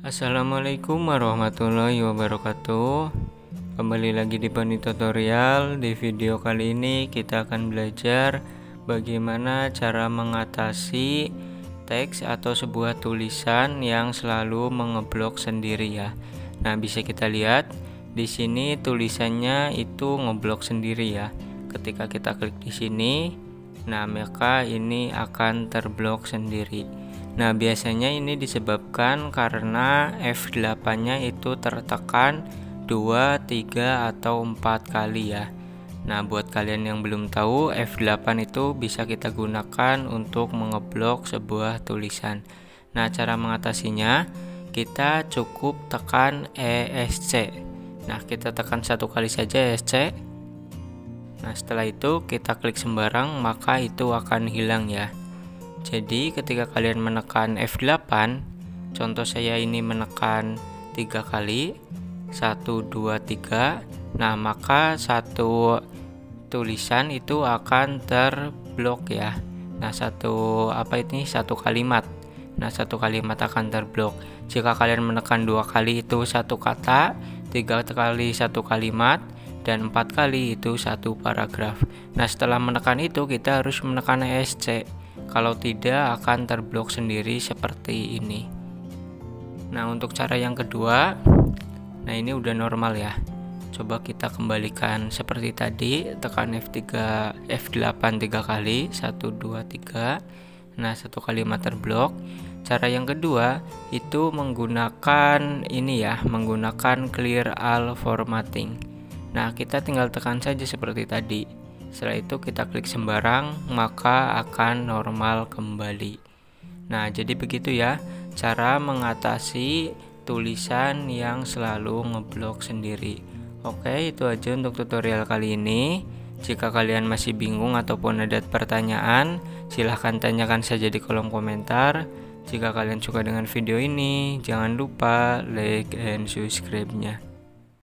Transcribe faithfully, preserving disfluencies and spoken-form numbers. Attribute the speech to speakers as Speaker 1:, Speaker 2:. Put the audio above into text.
Speaker 1: Assalamualaikum warahmatullahi wabarakatuh. Kembali lagi di Bani Tutorial. Di video kali ini kita akan belajar bagaimana cara mengatasi teks atau sebuah tulisan yang selalu mengeblok sendiri ya. Nah, bisa kita lihat di sini tulisannya itu ngeblok sendiri ya. Ketika kita klik di sini, nah maka ini akan terblok sendiri. Nah, biasanya ini disebabkan karena F delapan-nya itu tertekan dua, tiga, atau empat kali ya. Nah, buat kalian yang belum tahu, F delapan itu bisa kita gunakan untuk mengeblok sebuah tulisan. Nah, cara mengatasinya, kita cukup tekan E S C. Nah, kita tekan satu kali saja E S C. Nah, setelah itu kita klik sembarang, maka itu akan hilang ya. Jadi ketika kalian menekan F delapan, contoh saya ini menekan tiga kali, satu, dua, tiga, nah maka satu tulisan itu akan terblok ya. Nah, satu apa ini satu kalimat. Nah, satu kalimat akan terblok. Jika kalian menekan dua kali itu satu kata, tiga kali satu kalimat, dan empat kali itu satu paragraf. Nah, setelah menekan itu kita harus menekan E S C. Kalau tidak akan terblok sendiri seperti ini. Nah, untuk cara yang kedua, nah ini udah normal ya. Coba kita kembalikan seperti tadi, tekan F tiga, F delapan tiga kali, satu, dua, tiga. Nah, satu kalimat terblok. Cara yang kedua itu menggunakan ini ya, menggunakan clear all formatting. Nah, kita tinggal tekan saja seperti tadi. Setelah itu kita klik sembarang, maka akan normal kembali. Nah, jadi begitu ya cara mengatasi tulisan yang selalu ngeblok sendiri. Oke, itu aja untuk tutorial kali ini. Jika kalian masih bingung ataupun ada pertanyaan, silahkan tanyakan saja di kolom komentar. Jika kalian suka dengan video ini, jangan lupa like and subscribe-nya.